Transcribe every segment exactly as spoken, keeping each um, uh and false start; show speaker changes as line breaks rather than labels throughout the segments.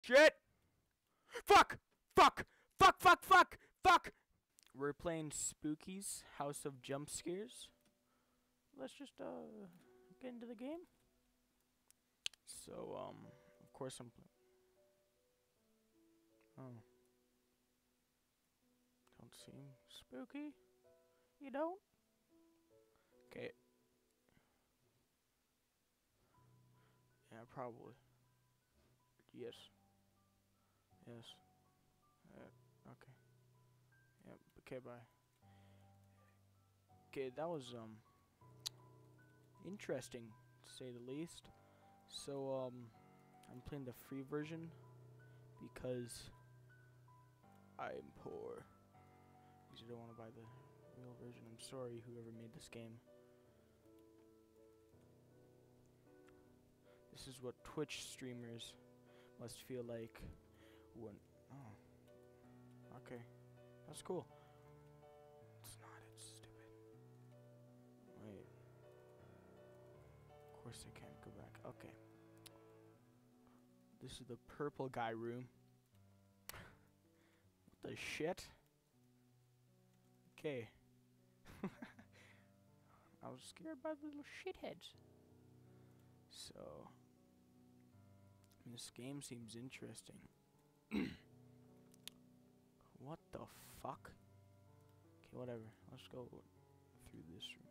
Shit! Fuck! Fuck! Fuck! Fuck! Fuck! Fuck! We're playing Spooky's House of Jump Scares. Let's just uh get into the game. So um, of course I'm. Oh. Don't seem spooky. You don't? Okay. Yeah, probably. Yes. Yes. Uh, okay. Yep. Okay, bye. Okay, that was um interesting to say the least. So um I'm playing the free version because I'm poor. Because I don't want to buy the real version. I'm sorry, whoever made this game. This is what Twitch streamers must feel like when. Oh. Okay. That's cool. It's not, it's stupid. Wait. Of course I can't go back. Okay. This is the purple guy room. What the shit? Okay. I was scared by the little shitheads. So, this game seems interesting. What the fuck? Okay, whatever. Let's go through this room.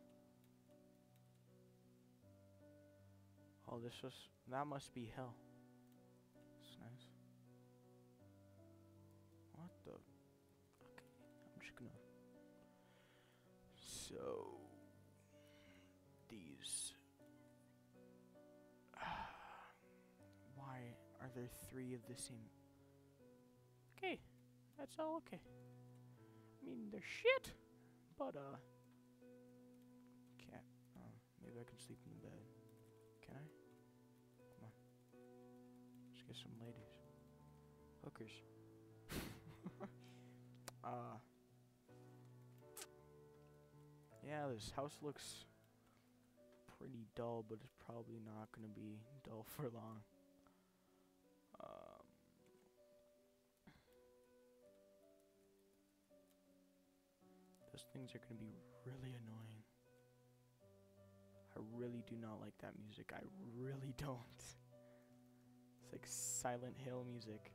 Oh, this was... That must be hell. It's nice. What the... Okay, I'm just gonna... So... These... Why are there three of the same... Okay, that's all okay. I mean, they're shit, but, uh... Can't... Oh, maybe I can sleep in the bed. Can I? Come on. Let's get some ladies. Hookers. uh... Yeah, this house looks pretty dull, but it's probably not going to be dull for long. Um, those things are going to be really annoying. I really do not like that music. I really don't. It's like Silent Hill music.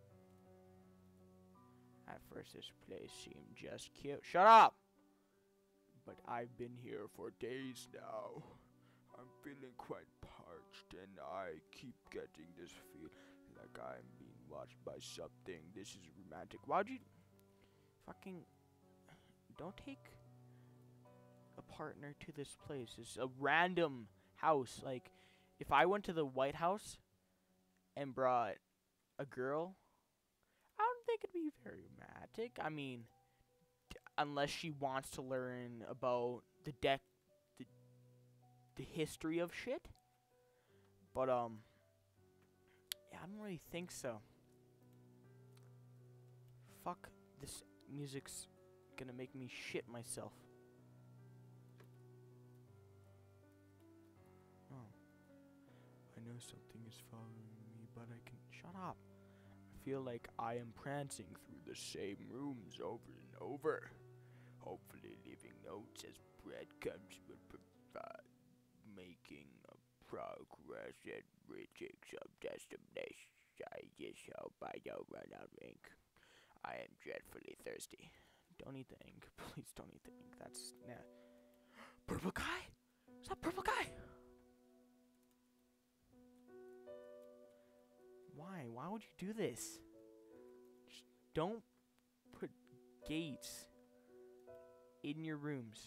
At first, this place seemed just cute. Shut up! But I've been here for days now. I'm feeling quite parched, and I keep getting this feel like I'm being watched by something. This is romantic. Why'd you fucking don't take a partner to this place? It's a random house. Like, if I went to the White House and brought a girl, I don't think it'd be very romantic. I mean, unless she wants to learn about the deck, the, the history of shit. But, um, yeah, I don't really think so. Fuck, this music's gonna make me shit myself. Oh. I know something is following me, but I can... Shut up. I feel like I am prancing through the same rooms over and over. Hopefully leaving notes as breadcrumbs will provide making a progress and reaching some destination. I just hope I don't run out of ink. I am dreadfully thirsty. Don't eat the ink. Please don't eat the ink. That's... Nah. Purple guy? Is that purple guy? Why? Why would you do this? Just don't put gates in your rooms.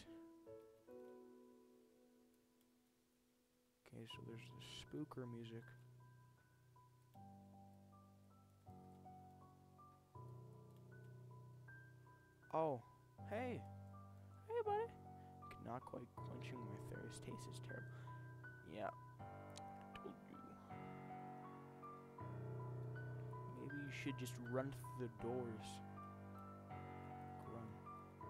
Okay, so there's the spooker music. Oh, hey. Hey, buddy. Not quite quenching my thirst. Taste is terrible. Yeah, I told you. Maybe you should just run through the doors. Run.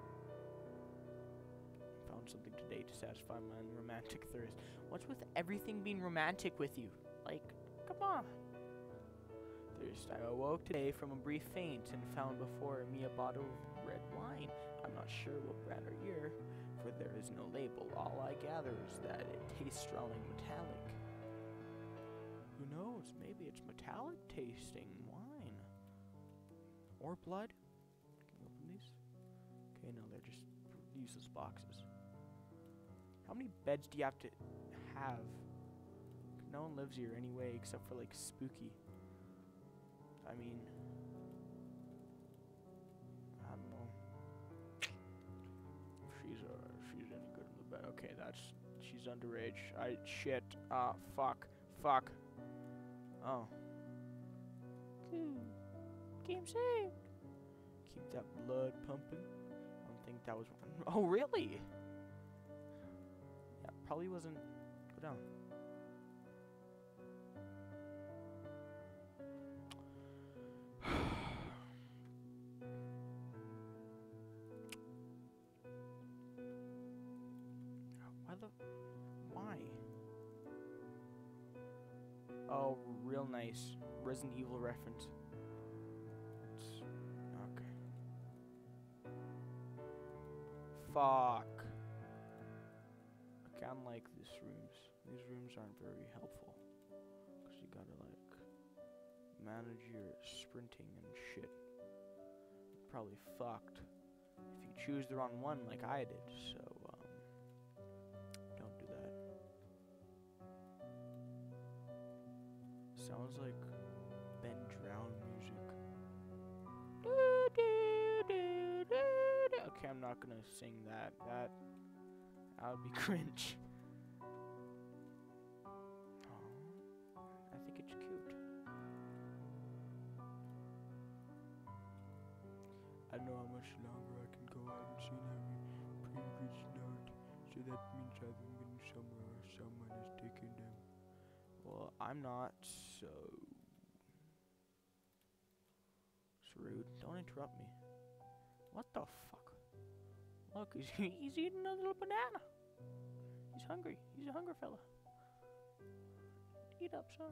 Found something today to satisfy my romantic thirst. What's with everything being romantic with you? Like, come on. Thirst. I awoke today from a brief faint and found before me a bottle of red wine. I'm not sure what brand or year, for there is no label. All I gather is that it tastes strongly metallic. Who knows? Maybe it's metallic tasting wine. Or blood? Can we open these? Okay, no, they're just useless boxes. How many beds do you have to have? No one lives here anyway, except for like Spooky. I mean, I don't know. If she's uh, if she's any good in the bed. Okay, that's she's underage. I shit. Ah, uh, fuck, fuck. Oh. Game saved. Keep that blood pumping. I don't think that was. Oh, really? Yeah, probably wasn't. Go down. Why the? Why? Oh, real nice. Resident Evil reference. It's, okay. Fuck. Okay, unlike these rooms. These rooms aren't very helpful. Because you gotta, like, manage your sprinting and shit. You're probably fucked if you choose the wrong one like I did, so, um, don't do that. Sounds like Ben Drown music. Okay, I'm not gonna sing that. That, that would be cringe. Oh, I think it's cute. I don't know how much longer I can go. I haven't seen every previous note, so that means I've been getting somewhere or someone has taken them. Well, I'm not, so... It's rude. Don't interrupt me. What the fuck? Look, he's, he's eating a little banana. He's hungry. He's a hungry fella. Eat up, son.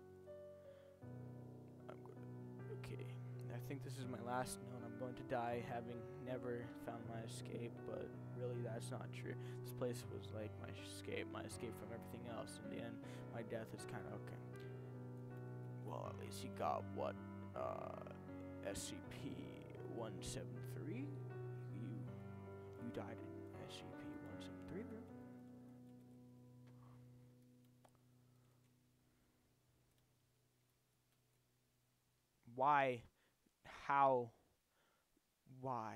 I'm gonna... Okay. I think this is my last note. I'm going to die having never found my escape, but really that's not true. This place was like my escape, my escape from everything else. In the end, my death is kind of okay. Well, at least you got what, uh, S C P one seven three? You, you died in S C P one seven three, bro. Why? How? Why?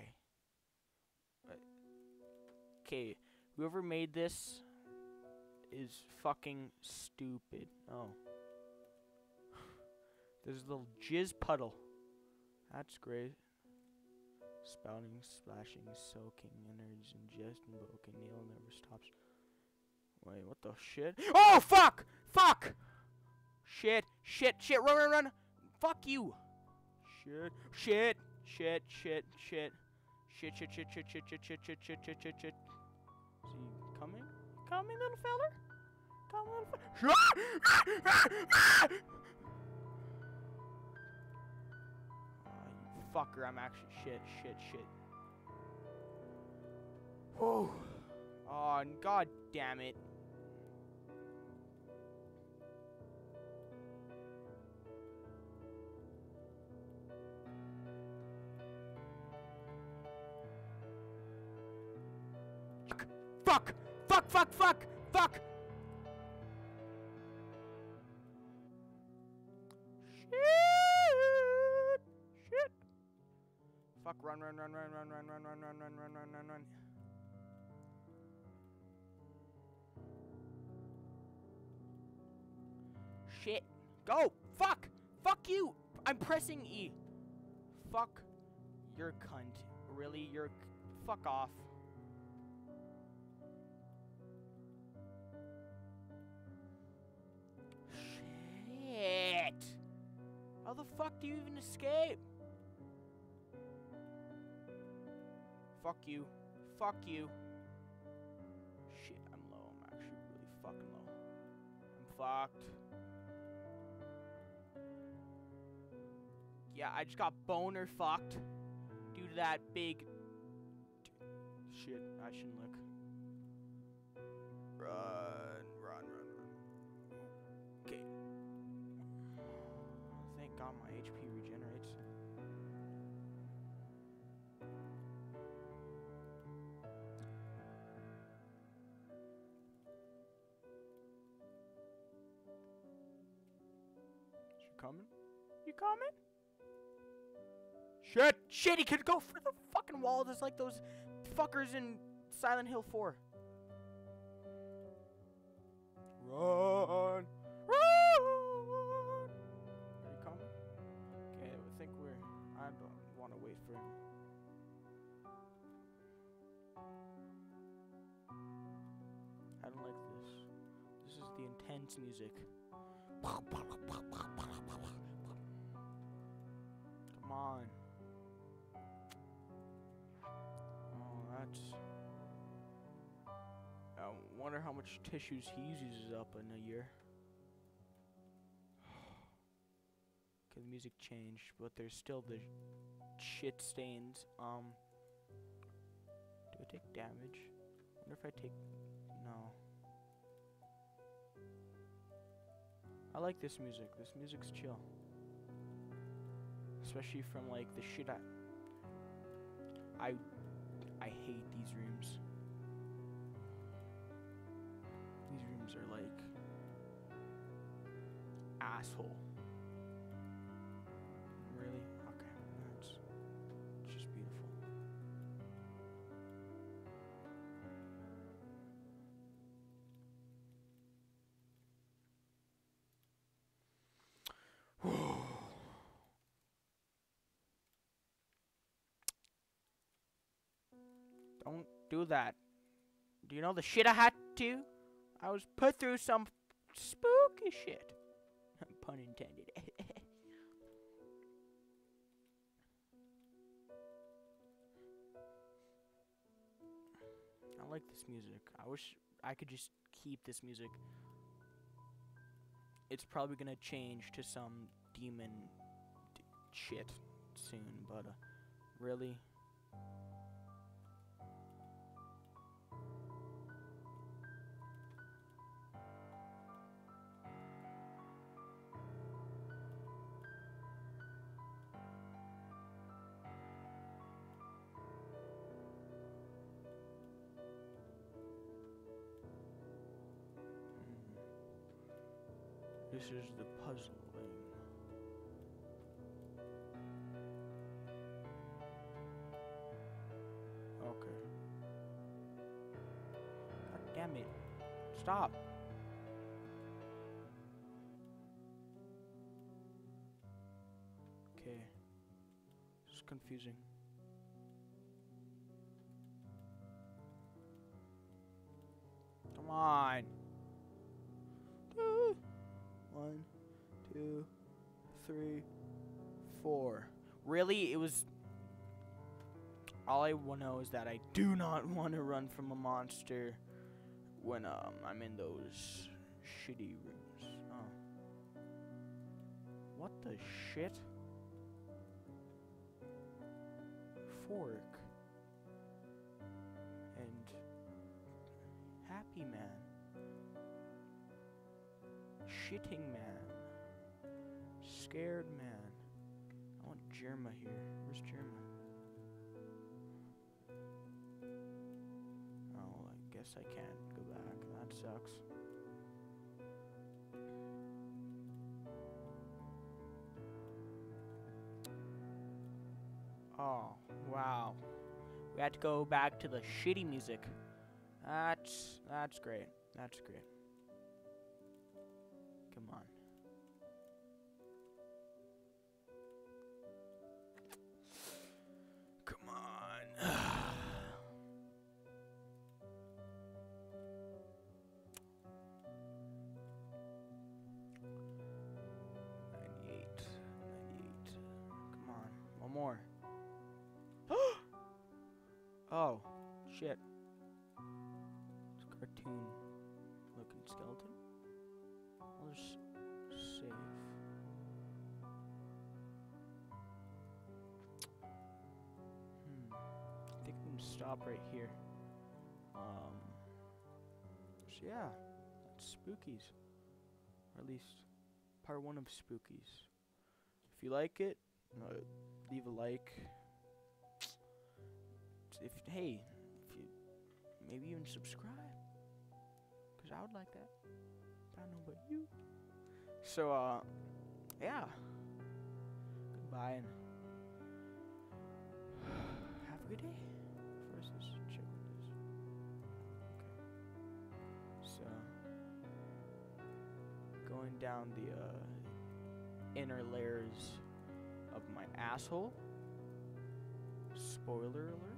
Okay, whoever made this is fucking stupid. Oh. There's a little jizz puddle. That's great. Spouting, splashing, soaking, innards, ingesting, but okay, Neil never stops. Wait, what the shit? Oh, fuck! Fuck! Shit, shit, shit, run, run, run! Fuck you! Shit, shit, shit, shit, shit. Shit, shit, shit, shit, shit, shit, shit, shit, shit, shit, shit, shit. Is he coming? Coming, little feller? Come, little feller. Oh, you fucker, I'm actually shit, shit, shit. Whoa. Oh, god damn it. Fuck! Fuck, fuck, fuck! Fuck! Shit! Shit! Fuck, run, run, run, run, run, run, run, run, run, run, run, run, run, run. Shit. Go! Fuck! Fuck you! I'm pressing E. Fuck. You're a cunt. Really? You're a... Fuck off. Shit! How the fuck do you even escape? Fuck you. Fuck you. Shit, I'm low. I'm actually really fucking low. I'm fucked. Yeah, I just got boner fucked due to that big shit. I shouldn't look. Run, run, run, run. Okay. Thank God my H P regenerates. Is you coming? You coming? Shit! Shit! He could go for the fucking wall just like those fuckers in Silent Hill four. Run! Run! Are you coming? Okay, I think we're... I don't want to wait for him. I don't like this. This is the intense music. Come on. Oh, that's... I wonder how much tissues he uses up in a year. Okay, the music changed, but there's still the shit stains. Um, do I take damage? I wonder if I take... No. I like this music. This music's chill. Especially from, like, the shit I... I... I hate these rooms. These rooms are, like... asshole. Really? Okay. That's... It's just beautiful. Don't do that. Do you know the shit I had to? I was put through some spooky shit. Pun intended. I like this music. I wish I could just keep this music. It's probably gonna change to some demon d shit soon, but uh, really? This is the puzzle thing. Okay. God damn it. Stop. Okay. This is confusing. Come on. One, two, three, four. Really? It was... All I want to know is that I do not want to run from a monster when um I'm in those shitty rooms. Oh. What the shit? Fork. And... Happy Man. Shitting Man. Scared Man. I want Germa here. Where's Germa? Oh, I guess I can't go back. That sucks. Oh, wow. We had to go back to the shitty music. That's, that's great. That's great. Come on. Come on. ninety-eight. ninety-eight. Come on. One more. Oh, shit. It's a cartoon looking skeleton. I'll just save. stop right here. Um, so yeah, that's Spookies. Or at least part one of Spookies. If you like it, uh, leave a like. If hey, if you maybe even subscribe, cause I would like that. I don't know about you. So uh, yeah. Goodbye and have a good day. First, let's check this. Okay. So going down the uh, inner layers of my asshole. Spoiler alert.